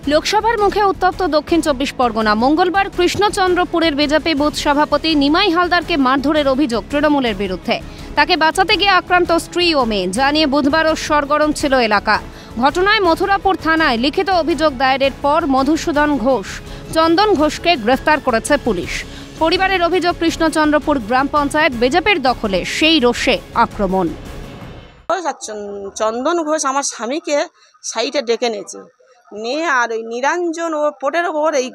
লোকসভার মুখে উত্তপ্ত দক্ষিণ 24 পরগনা। মঙ্গলবার কৃষ্ণচন্দ্রপুরের বিজেপি বুথ সভাপতি নিমাই হালদারকে মারধরের অভিযোগ তৃণমূলের বিরুদ্ধে। তাকে বাঁচাতে গিয়ে আক্রান্ত স্ত্রী ও মেয়ে, জানিয়ে বুধবারও সরগরম ছিল এলাকা। ঘটনায় মথুরাপুর থানায় লিখিত অভিযোগ দায়েরের পর মধুসূদন ঘোষ, চন্দন ঘোষকে গ্রেফতার করেছে পুলিশ। পরিবারের অভিযোগ, কৃষ্ণচন্দ্রপুর গ্রাম পঞ্চায়েত বিজেপির দখলে, সেই রোষে আক্রমণ। চন্দন ঘোষ আমার স্বামীকে সাইডে ডেকে নিয়েছে, নিয়ে আর ওই নিরঞ্জন ও পোটের ওপর এই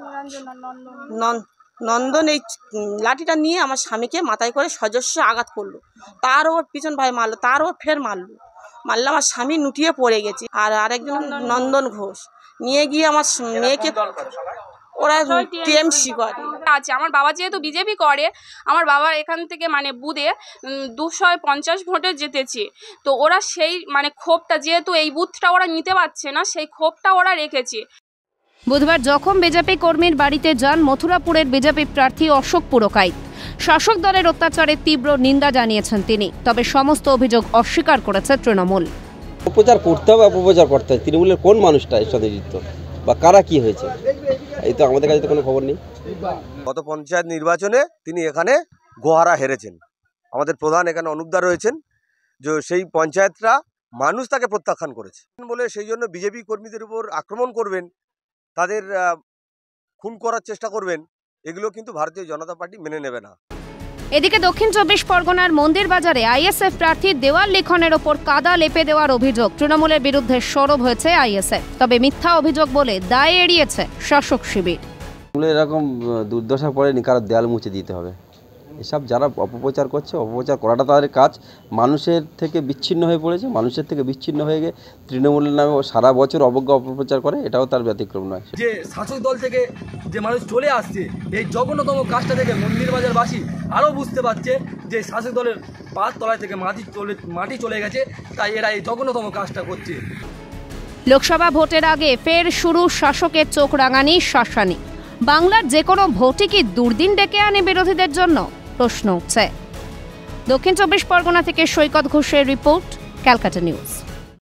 নন্দন এই লাঠিটা নিয়ে আমার স্বামীকে মাথায় করে সজস্ব আঘাত করলো। তার ওর পিছন ভাই মারলো, তার ওর ফের মারলো। আমার স্বামী নুটিয়ে পড়ে গেছে। আর আরেকজন নন্দন ঘোষ নিয়ে গিয়ে আমার মেয়েকে, ওরা টিএমসি করে আছে। আমার বাবা যেহেতু বিজেপি করে, আমার বাবা এখান থেকে বুথে 250 ভোটে জিতেছে। তো ওরা সেই ক্ষোভটা, যেহেতু এই বুথটা ওরা নিতে পারছে না, সেই ক্ষোভটা ওরা রেখেছে। বুধবার জখম বিজেপি কর্মীর বাড়িতে যান মথুরাপুরের বিজেপি প্রার্থী অশোক পুরকাইত। শাসক দলের অত্যাচারের তীব্র নিন্দা জানিয়েছেন তিনি। তবে সমস্ত অভিযোগ অস্বীকার করেছে তৃণমূল। অপপ্রচার করতে হবে, অপপ্রচার করতে হবে। তৃণমূলের কোন মানুষটা এর সাথে যুক্ত বা কারা কি হয়েছে, এই তো আমাদের কাছে তো কোনো খবর নেই। গত পঞ্চায়েত নির্বাচনে তিনি এখানে গোহারা হেরেছেন। আমাদের প্রধান এখানে অনুপদা রয়েছেন, যে সেই পঞ্চায়েতরা মানুষ তাকে প্রত্যাখ্যান করেছে বলে সেই জন্য বিজেপি কর্মীদের উপর আক্রমণ করবেন, তাদের খুন করার চেষ্টা করবেন, এগুলো কিন্তু ভারতীয় জনতা পার্টি মেনে নেবে না। এদিকে দক্ষিণ 24 পরগনার মন্দির বাজারে আইএসএফ প্রার্থীর দেওয়াল লিখনের ওপর কাদা লেপে দেওয়ার অভিযোগ। তৃণমূলের বিরুদ্ধে সরব হয়েছে আইএসএফ, তবে মিথ্যা অভিযোগ বলে দায় এড়িয়েছে শাসক শিবির। এরকম দুর্দশা পড়েনি কারো দেয়াল মুছে দিতে হবে। এসব যারা অপপ্রচার করছে, অপপ্রচার করাটা তাদের কাজ। মানুষের থেকে বিচ্ছিন্ন হয়ে পড়েছে, মানুষের থেকে বিচ্ছিন্ন হয়ে গিয়ে তৃণমূলের নামে সারা বছর অবজ্ঞা অপপ্রচার করে, এটাও তার ব্যতিক্রম নয়। যে শাসক দল থেকে যে মানুষ চলে আসছে, এই জঘন্যতম কাজটা থেকে মন্দির বাজারবাসী আরও বুঝতে পারছে যে শাসক দলের পাঁচ তলায় থেকে মাটি চলে গেছে, তাই এরা এই জঘন্যতম কাজটা করছে। লোকসভা ভোটের আগে ফের শুরু শাসকের চোখ রাঙানি, শাসানি। বাংলার যে কোনো ভোটই কি দুর্দিন ডেকে আনে বিরোধীদের জন্য, প্রশ্ন উঠছে। দক্ষিণ 24 পরগনা থেকে সৈকত ঘোষের রিপোর্ট, ক্যালকাটা নিউজ।